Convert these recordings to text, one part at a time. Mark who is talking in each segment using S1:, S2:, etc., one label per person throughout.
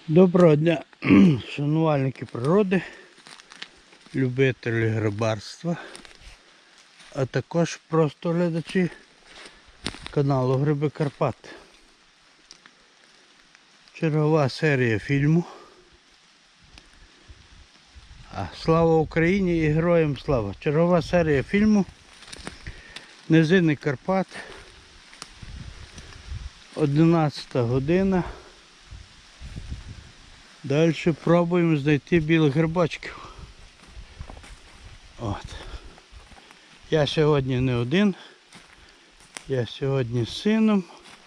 S1: Доброго дня, шанувальники природи, любителі грибарства, а також просто глядачі каналу Гриби Карпат. Чергова серія фільму. Слава Україні і героям слава! Чергова серія фільму Низини Карпат. 11 година. Далі пробуємо знайти білих грибочків. Я сьогодні не один. Я сьогодні з сином.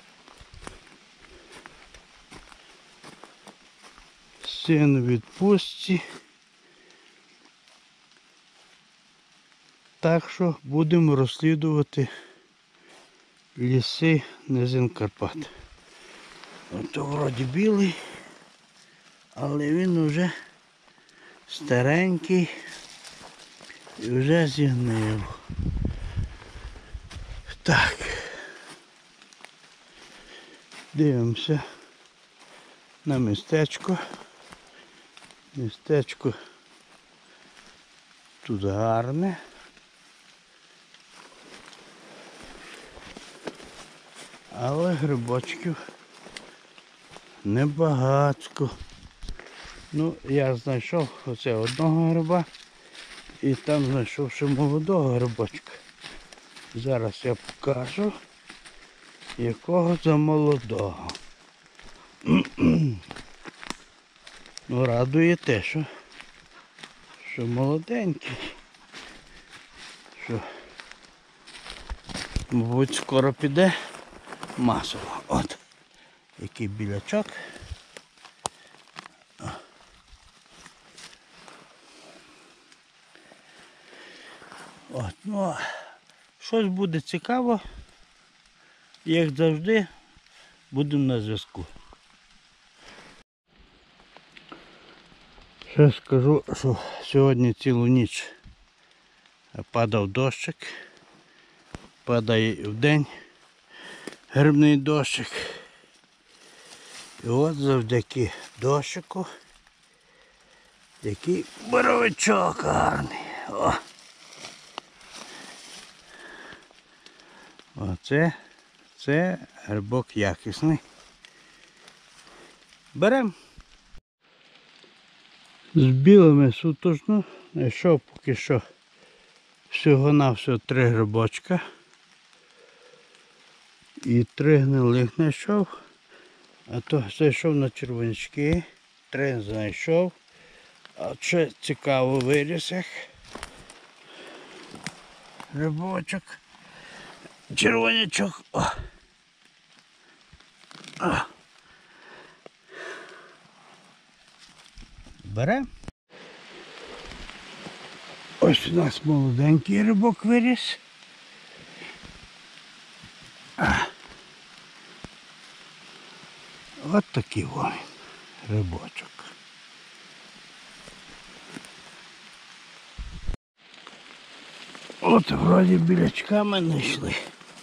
S1: Син у відпустці. Так що будемо розслідувати ліси низин Карпат. Ото вроді білий, але він вже старенький і вже зігнив. Так. Дивимося на містечко. Містечко тут гарне. Але грибочків небагатько. Ну, я знайшов оце одного гриба і там знайшов ще молодого грибочка. Зараз я покажу, якого за молодого. Ну, радує те, що молоденький. Що, мабуть, скоро піде масово. От, який білячок. Ну, щось буде цікаво, як завжди, будемо на зв'язку. Ще скажу, що сьогодні цілу ніч падав дощик, падає і вдень грибний дощик. І от завдяки дощику, який боровичок гарний. Це грибок якісний. Беремо. З білими сутужно знайшов поки що всього-навсього 3 грибочка. І 3 гнилих знайшов. А то зайшов на червонячки, 3 знайшов. А ще цікаво виріс їх. Грибочок. Червонячок. Беремо. Ось у нас молоденький грибок виріс. От такий вон грибочок. От вроді білячками знайшли.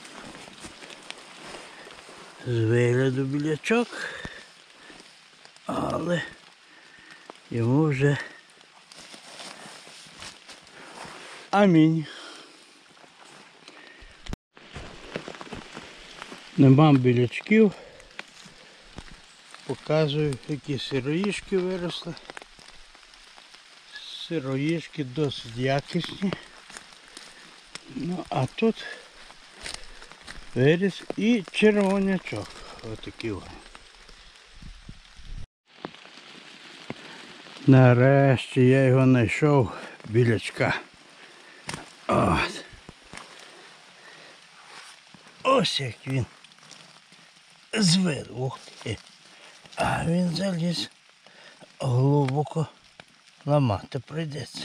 S1: З вигляду білячок, але йому вже амінь. Нема білячків. Показую, які сироїшки виросли. Сироїшки досить якісні. Ну, а тут виріс і червонячок. Отакий вони. Нарешті я його знайшов, білячка. Ось як він з виду. Ух ти. А він заліз глибоко, ламати прийдеться.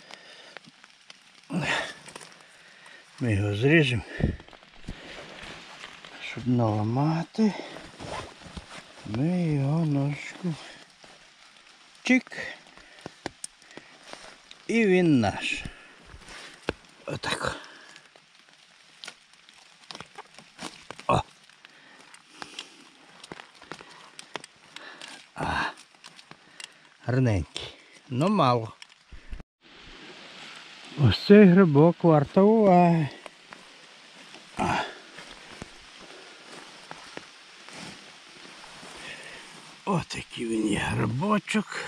S1: Ми його зріжемо, щоб не ламати. Ми його ножку чик. І він наш. Отак. гарненький. Ну мало. Ось цей грибок варто уваги. Ось такий він є грибочок.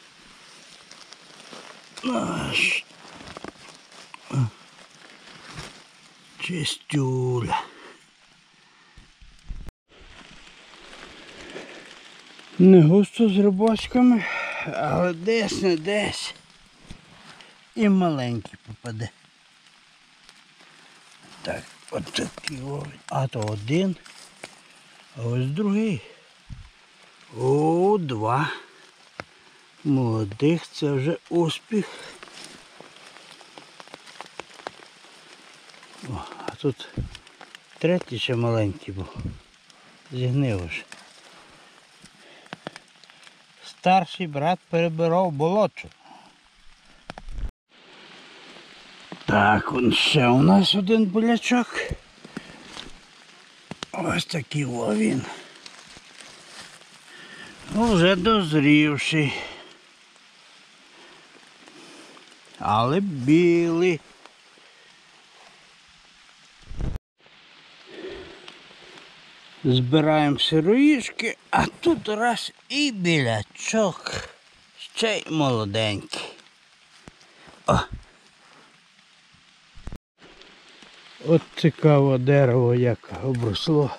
S1: Аж. Чистюля. Не густо з грибочками, але десь не десь і маленький попаде. Так, от такий ось. А то один, а ось другий. О, два. Молодих, це вже успіх. О, а тут третій ще маленький був. Зігнив уже. Старший брат перебирав болото. Так, он ще у нас один бурячок. Ось такий о він. Вже дозрівший. Але білий. Збираємо сироїшки, а тут раз і білячок. Ще й молоденький. О! От цікаво дерево, як обросло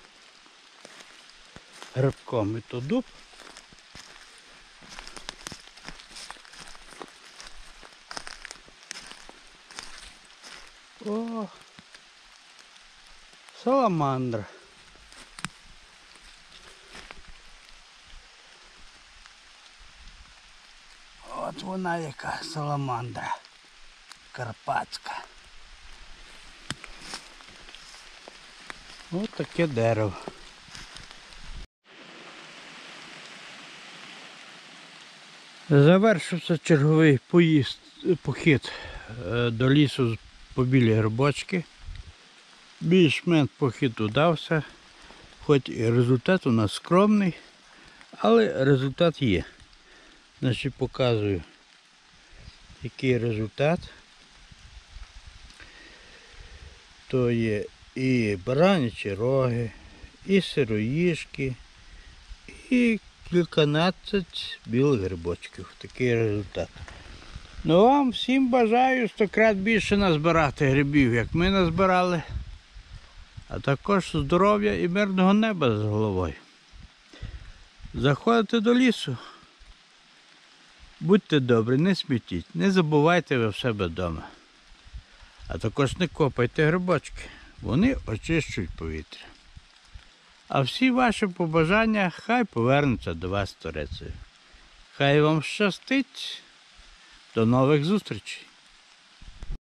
S1: грибком. І то дуб. О! Саламандра. От вона яка саламандра карпатська. Ось таке дерево. Завершився черговий похід до лісу по білі грибочки. Більш-менш похід удався, хоч і результат у нас скромний, але результат є. Значить, показую, який результат. То є і баранячі роги, і сироїшки, і кільканадцять білих грибочків. Такий результат. Ну вам всім бажаю 100 крат більше назбирати грибів, як ми назбирали. А також здоров'я і мирного неба з головою. Заходите до лісу. Будьте добрі, не смітіть, не забувайте ви в себе вдома. А також не копайте грибочки, вони очищують повітря. А всі ваші побажання хай повернуться до вас сторицею. Хай вам щастить. До нових зустрічей!